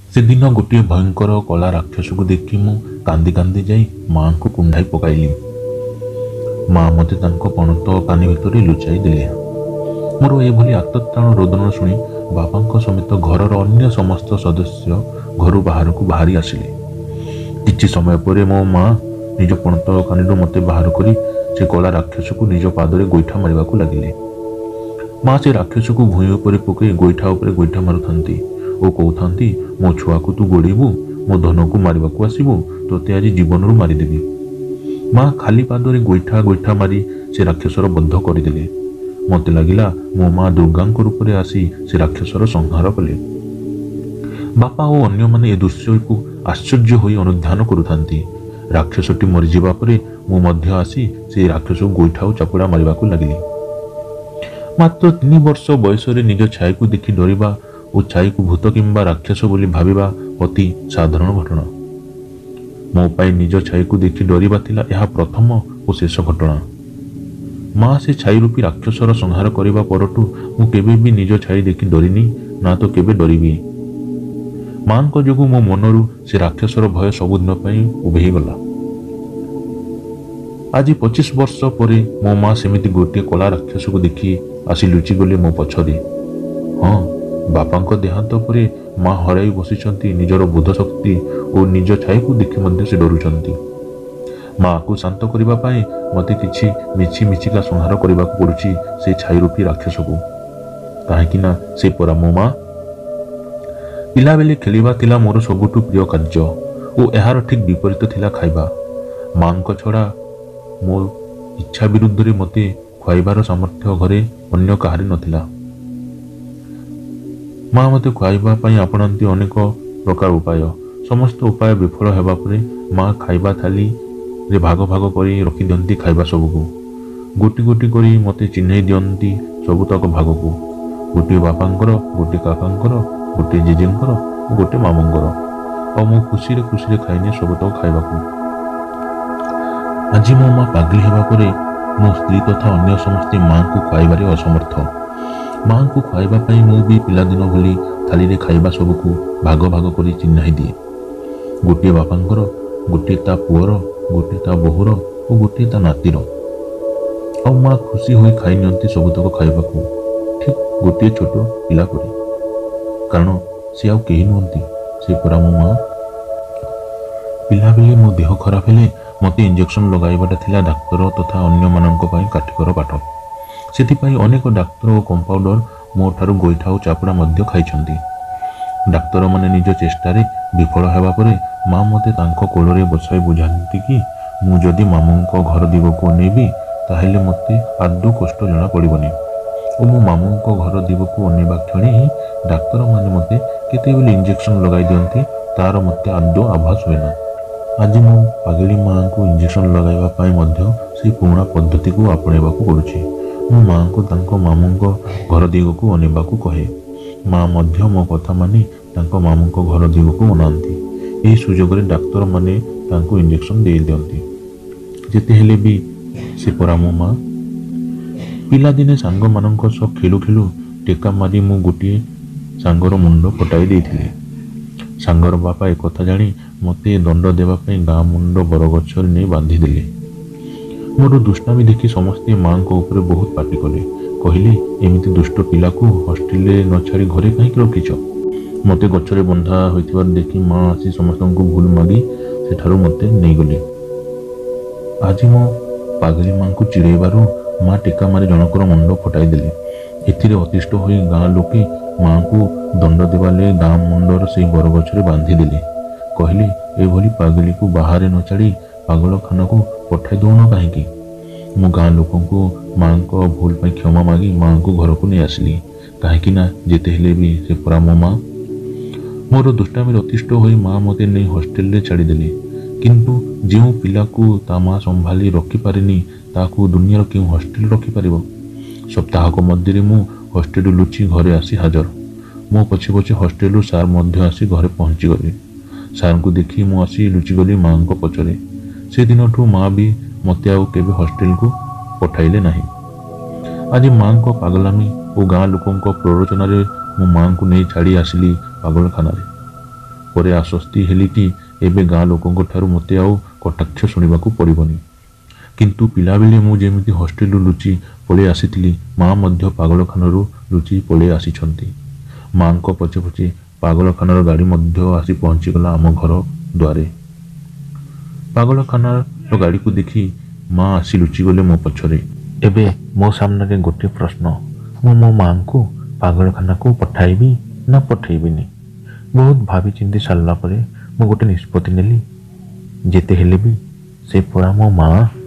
से दिन गोटे भयंकर कला राक्षस को देखी मु कांदी कांदी जाई माँ को कुंडाई पकाइली। माँ मते तांको पणत कानी भितर लुचाई देले। मोर एभली आर्तत्राण रोदन शुणी बापा समेत घरर अन्य समस्त सदस्य घर बाहर को बाहरी आसिले। किछि समय पर मो माँ निज पणत कानी मते बाहर करी से कला राक्षस को निज पादरे गोईठा मारिबा को लागिले। माँ से राक्षस को भूई उपर पकई गोईठा उपर गोईठा मारुथांती और कहथांती, मो छुआ को तू गोड़ेबू, मो धन को मारिबा को आसीबू, तोते आज जीवन रू मारिदेबी। माँ खाली पादरे गोईठा गोईठा मारी से राक्षसर बद्ध करदेले। मते लगिला मो माँ दुर्गांक रूप में आसी से राक्षसर संहार कले। बापा और अन्य माने ए दृश्य को आश्चर्य होई अनुध्यान करुथांती। राक्षसटी मरीजिबा परे मु मध्य आसी से राक्षस गोईठा और चापुड़ा मारिबा को लागिली। मात्र 3 वर्ष बयस निज छाई को देखि डरिबा और छाई को भूत किंबा राक्षस बोली भाविबा अति साधारण घटना। मो पाई निज छाई को देखि डरिबा थिला यह प्रथम और शेष घटना। माँ से छाई रूपी राक्षसर संहार करने परठू मु केबे भी निज छाई देखि डरिनी, ना तो केबे डरिबी। माँ को जोगु मो मनरू से राक्षसर भय सबुदिन पई उभेई गला। आज 25 वर्ष परे मो माँ सेमिति गोटे कला राक्षस को देखि आसी लुचि गले मो पछरे। हाँ, बापा देहांत परे माँ हराई बसिचंती निजर बोध शक्ति और निज छाई को देखि मध्य से डरुचंती। माँ को शांत करबा पाई मते किछि मिछि मिछिका संहार करबा को पड़ुछि से छाई रूपी राक्षस को। काहेकि ना से परा मो माँ। पिला बेले खेलिबा थिला मोर सबुठु प्रिय कार्य और एहार ठीक विपरीत थिला खाइबा। माँ को छड़ा मो इच्छा विरुद्ध रे मते खुआइबार सामर्थ्य घरे अन्य काहारी नथिला। माँ मते खुआइबा पाई आपणांती अनेक प्रकार उपाय। समस्त उपाय विफल हेबा परे माँ खाइबा थाली रे भाग भाग करी रखी दियंती खाइबा सबको। गोटी गोटी करी मते चिन्हई दियंती सबुतक भाग को। गोटे बापांकर, गोटे काकांकर, गोटे जेजेंकर और गोटे मामूंकर। और मो खुशी रे खाइने सबुतक खाइबा को। आज मो माँ पागली हेबा परे मो स्त्री तथा अन्य समस्ते माँ को खुआइबारे असमर्थ। माँ को खुआइबा पाई मु भी पिलादिन भली थाली रे खाइबा सबको भाग भाग करी चिन्हई दिए। गोटे बापांकर, गोटे ता पुअर, गोटे ता बोहूर और गोटे ता नातीर। और माँ खुशी होई खाई नियंती सबुतक खाइबा को, ठीक गोटे छोट पिला परी। कारण से आउ केही नुहंती, से परा मो माँ। पिला बेले मो देह खराब हेले मते इंजेक्शन लगाइबाटा थिला डाक्तर तथा अन्य मानक पाई काठिकर पाठ। सेथिपाई अनेक डाक्तर और कंपाउंडर मो ठारू गोईठा और चापुड़ा मध्य खाइछंती। डाक्तर माने निज चेष्टारे विफल हेबा परे माँ मते तांको कोलरे बसाई बुझाती कि मु जदि मामूंको घर दिगको नेबी ताहेले मते आदौ कष्ट जଣା पड़िबनी। और मो मामूंको घर दिगको अनेबा क्षणी ही डाक्तर माने मते केतेबेले इंजेक्शन लगाई दियंती तार मते आदौ आभास होएना। आज मो पागली माँ को इंजेक्शन लगाइबा पाई मध्य से पुराना पद्धति को आपणेबा को पड़ुछि। मो माँ को तांको मामूंको घर दिगको अनेबा को कहे। माँ मध्य मो कथा मानी तांको मामूंको घर दिगको अनांती। यही सुजोग रे डाक्तर माने तांको इंजेक्शन दे दियंती। जेते हेले भी से परा मो माँ। पिला दिने सांग मानक सह खेलु खेलु टेका मारी मु गोटे सांगर मुंड फटाई देइथिले। सांगर बापा एक कथा जानी मते दंड देवा पई गाँ मुंड बरगछ ने बांधी देले। मोर दुष्टामी देखि समस्ते माँ को ऊपर बहुत पाटी कले। कहले, एमिति दुष्ट पिला को हॉस्टेल न छाड़ी घरे कहीं रखिछ। मते गछरे बंधा होइथिबार देखि माँ आसी समस्तଙ୍କୁ भूल मागी सेठारु मते नहीं गले। आज मो पागली माँ को चिड़ेबारु माँ टेका मारी जनकर मुंड फटाई देले। एथिरे अतिष्ठ होई गाँ लोके माँ को दंड देवाले गाँ मुंडर से बरगछरे बांधी देले। कहले, एभली पागली को बाहर न छाड़ी पागलखाना को पठाई दौन कहीं। मु गाँ लोकों को माँ को भूल पाई क्षमा मागी माँ को घर को नहीं आसली। कहीं ना जेते हेले भी से परा मो माँ। मोर दुष्टामी अतिष्ठ होई माँ मते नहीं हॉस्टेल रे छाड़ीदेले। किंतु जो पिला को ता माँ संभाली रखी पारिनी ताकू दुनियार क्यों हॉस्टेल रखी पारिबो। सप्ताहक मध्य मु हॉस्टेल लुचि घरे आसी हाजर। मो पछे पछे हॉस्टेल सार मध्य आसी घरे पहुंची गले। सार को देखी मु आसी लुचि गली माँ को पचरे। से दिन ठू माँ भी मते आउ केबे हॉस्टेल को पठाइले नहीं। आज माँ को पागलामी और गाँ लोकों को प्ररोचन मो माँ को नहीं छाड़ी आसली पागलखाना। ପରେ ଆଶ୍ୱସ୍ତି ହେଲି କି ଏବେ ଗାଁ ଲୋକଙ୍କ ଠାରୁ ମୋତେ ଆଉ କଟାକ୍ଷ ଶୁଣିବାକୁ ପଡ଼ିବନି। କିନ୍ତୁ ପିଲାବେଳେ ମୁଁ ଯେମିତି ହଷ୍ଟେଲରୁ ଲୁଚି ପଳେଇ ଆସିଥିଲି, ମା ମଧ୍ୟ ପାଗଳଖାନାରୁ ଲୁଚି ପଳେଇ ଆସିଛନ୍ତି। ମାଙ୍କ ପଛେ ପଛେ ପାଗଳଖାନାର ଗାଡ଼ି ମଧ୍ୟ ଆସି ପହଞ୍ଚିଗଲା ଆମ ଘର ଦ୍ୱାରେ। ପାଗଳଖାନାର ଗାଡ଼ିକୁ ଦେଖି ମା ଆସି ଲୁଚିଗଲେ ମୋ ପଛରେ। ଏବେ ମୋ ସାମ୍ନାରେ ଗୋଟିଏ ପ୍ରଶ୍ନ, ମୁଁ ମୋ ମାଙ୍କୁ ପାଗଳଖାନାକୁ ପଠାଇବି ନା ପଠାଇବିନି? ବହୁତ ଭାବି ଚିନ୍ତି ସାରିଲା ପରେ ମୁଁ ଗୋଟେ ନିଷ୍ପତ୍ତି ନେଲି, ଯେତେ ହେଲେ ବି ସେ ପରା ମୋ ମା।